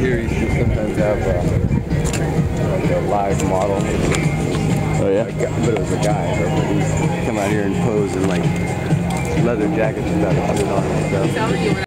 here you should sometimes have like a live model. Oh yeah? But it was a guy. But he's come out here and pose in like leather jackets without a hood on and stuff.